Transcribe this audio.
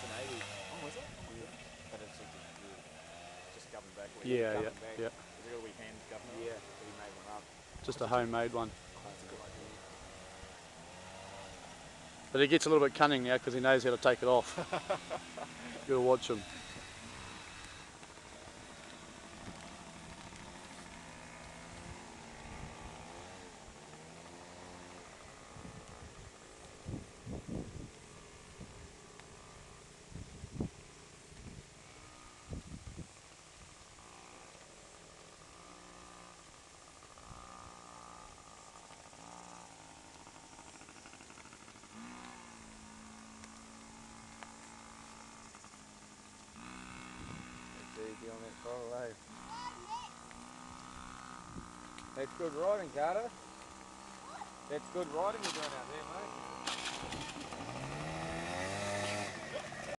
It's an 80. Oh, is it? Yeah. But it's just governed back. Yeah, Governed back. yeah. Is it a wee hand governor? Yeah, but he made one up. Just a homemade one. Oh, that's a good idea. But he gets a little bit cunning now because he knows how to take it off. You gotta watch him. Easy on that throttle, eh? That's good riding, Carter. That's good riding you're doing out there, mate.